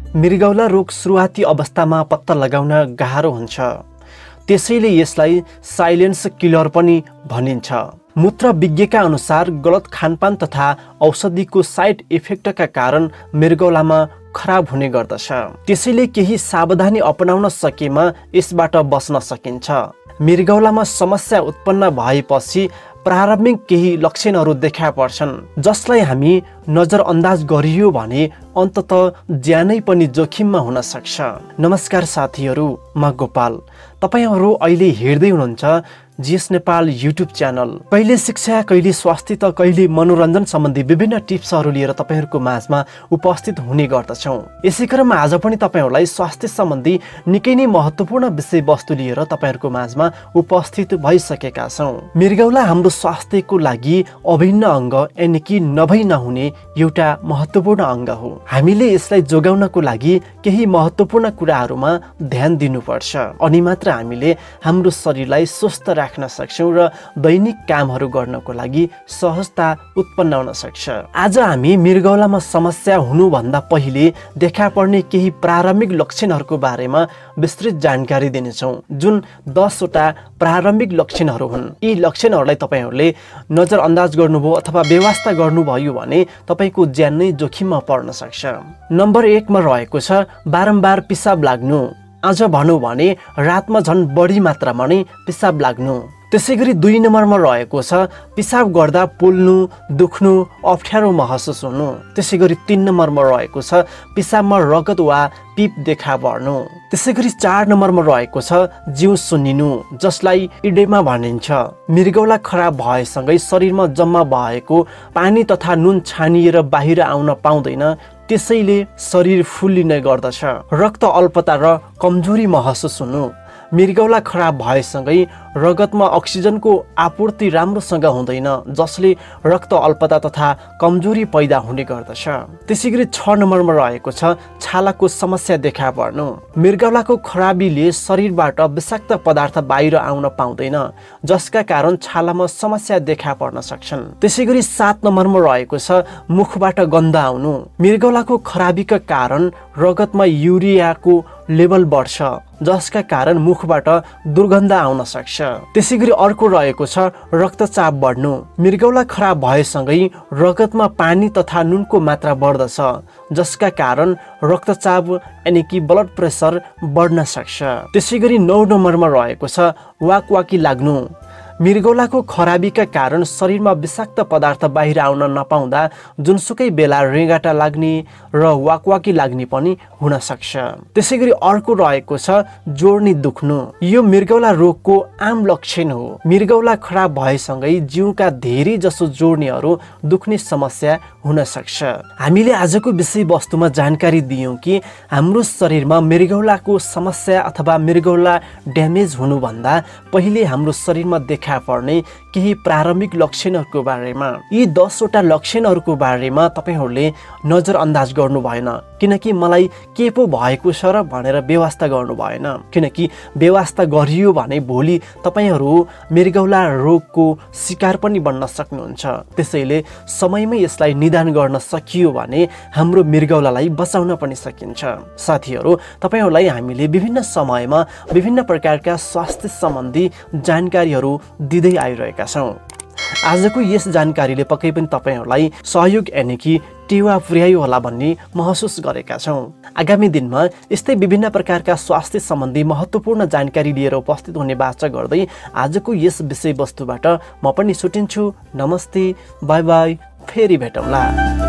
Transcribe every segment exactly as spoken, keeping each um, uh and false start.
मृगौला रोग सुरुवाती अवस्थामा पत्ता लगाउन गाह्रो हुन्छ, त्यसैले यसलाई साइलेन्स किलर पनि भनिन्छ। मूत्र विज्ञका अनुसार गलत खानपान तथा औषधिको साइड इफेक्टका कारण मृगौलामा खराब हुने गर्दछ। त्यसैले केही सावधानी अपनाउन सकेमा यसबाट बच्न सकिन्छ। मृगौलामा समस्या उत्पन्न भएपछि प्रारम्भिक केही लक्षणहरू देखा पर्छन्, जसलाई हामी नजरअन्दाज गरियो भने अन्ततः ज्यानै पनि जोखिममा हुन सक्छ। नमस्कार साथीहरू, म गोपाल। तपाईहरू अहिले हेर्दै हुनुहुन्छ जीएस नेपाल युट्युब च्यानल। कहिले शिक्षा, कहिले स्वास्थ्य त कहिले मनोरञ्जन सम्बन्धी विभिन्न टिप्सहरू लिएर तपाईहरूको माझमा उपस्थित हुने गर्दछौँ। यसै क्रममा आज पनि तपाईहरूलाई स्वास्थ्य सम्बन्धी निकै नै महत्त्वपूर्ण विषयवस्तु लिएर तपाईहरूको माझमा उपस्थित भइसकेका छौँ। मृगौला हाम्रो स्वास्थ्यको लागि अभिन्न अङ्ग यानि कि नभई नहुने एउटा महत्त्वपूर्ण अङ्ग हो। हामीले यसलाई जोगाउनको लागि केही महत्त्वपूर्ण कुराहरूमा ध्यान दिनुपर्छ, अनि मात्र हामीले हाम्रो शरीरलाई स्वस्थ राख्न सक्छौँ र दैनिक कामहरू गर्नको लागि सहजता उत्पन्न हुन सक्छ। आज हामी मृगौलामा समस्या हुनुभन्दा पहिले देखा पर्ने केही प्रारम्भिक लक्षणहरूको बारेमा विस्तृत जानकारी दिनेछौँ, जुन दसवटा प्रारम्भिक लक्षणहरू हुन्। यी लक्षणहरूलाई तपाईँहरूले नजरअन्दाज गर्नुभयो अथवा बेवास्ता गर्नुभयो भने तपाईँको ज्यान नै जोखिममा पर्न सक्छ। नम्बर एकमा रहेको छ बारम्बार पिसाब लाग्नु। अझ भनौँ भने रातमा झन् बढी मात्रामा नै पिसाब लाग्नु। त्यसै गरी दुई नम्बरमा रहेको छ पिसाब गर्दा पोल्नु, दुख्नु, अप्ठ्यारो महसुस हुनु। त्यसै गरी तीन नम्बरमा रहेको छ पिसाबमा रगत वा पिप देखा पर्नु। त्यसै गरी चार नम्बरमा रहेको छ जिउ सुन्निनु, जसलाई इडेमा भनिन्छ। मृगौला खराब भएसँगै शरीरमा जम्मा भएको पानी तथा नुन छानिएर बाहिर आउन पाउँदैन, त्यसैले शरीर फुल्लिने गर्दछ। रक्त अल्पता र कमजोरी महसुस हुनु। मृगौला खराब भएसँगै रगतमा अक्सिजनको आपूर्ति राम्रोसँग हुँदैन, जसले रक्त अल्पता तथा कमजोरी पैदा हुने गर्दछ। त्यसै गरी छ नम्बरमा रहेको छ छालाको समस्या देखा पर्नु। मृगौलाको खराबीले शरीरबाट विषाक्त पदार्थ बाहिर आउन पाउँदैन, जसका कारण छालामा समस्या देखा पर्न सक्छन्। त्यसै गरी सात नम्बरमा रहेको छ मुखबाट गन्ध आउनु। मृगौलाको खराबीका कारण रगतमा युरियाको लेभल बढ्छ, जसका कारण मुखबाट दुर्गन्ध आउन सक्छ। त्यसै गरी अर्को रहेको छ रक्तचाप बढ्नु। मृगौला खराब भएसँगै रगतमा पानी तथा नुनको मात्रा बढ्दछ, जसका कारण रक्तचाप यानि कि ब्लड प्रेसर बढ्न सक्छ। त्यसै गरी नौ नम्बरमा रहेको छ वाकवाकी लाग्नु। मृगौलाको खराबीका कारण शरीरमा विषाक्त पदार्थ बाहिर आउन नपाउँदा जुनसुकै बेला रेगाटा लाग्ने र वाकवाकी लाग्ने पनि हुन सक्छ। त्यसै गरी अर्को रहेको छ जोड्नी दुख्नु। यो मृगौला रोगको आम लक्षण हो। मृगौला खराब भएसँगै जिउका धेरै जसो जोड्नीहरू दुख्ने समस्या हुन सक्छ। हामीले आजको विषयवस्तुमा जानकारी दियौँ कि हाम्रो शरीरमा मृगौलाको समस्या अथवा मृगौला ड्यामेज हुनुभन्दा पहिले हाम्रो शरीरमा देखा पर्ने केही प्रारम्भिक लक्षणहरूको बारेमा। यी दसवटा लक्षणहरूको बारेमा तपाईँहरूले नजरअन्दाज गर्नु भएन, किनकि मलाई के पो भएको छ र भनेर बेवास्ता गर्नु भएन, किनकि बेवास्ता गरियो भने भोलि तपाईँहरू मृगौला रोगको शिकार पनि बन्न सक्नुहुन्छ। त्यसैले समयमै यसलाई निदान गर्न सकियो भने हाम्रो मृगौलालाई बचाउन पनि सकिन्छ। साथीहरू, तपाईँहरूलाई हामीले विभिन्न समयमा विभिन्न प्रकारका स्वास्थ्य सम्बन्धी जानकारीहरू दिँदै आइरहेका छौँ। आजको यस जानकारीले पक्कै पनि तपाईँहरूलाई सहयोग यानि कि टेवा पुर्यायो होला भन्ने महसुस गरेका छौँ। आगामी दिनमा यस्तै विभिन्न प्रकारका स्वास्थ्य सम्बन्धी महत्त्वपूर्ण जानकारी लिएर उपस्थित हुने बाचा गर्दै आजको यस विषयवस्तुबाट म पनि छुटिन्छु। नमस्ते, बाई बाई, फेरि भेटौँला।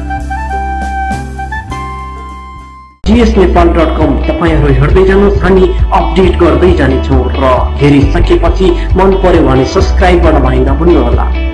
जीएस नेपाल डट कम तपाईँहरू हेर्दै जानुहोस्, हामी अपडेट गर्दै जानेछौँ र हेरिसकेपछि मन पर्यो भने सब्सक्राइब गर्न भइ नभुल्नुहोला।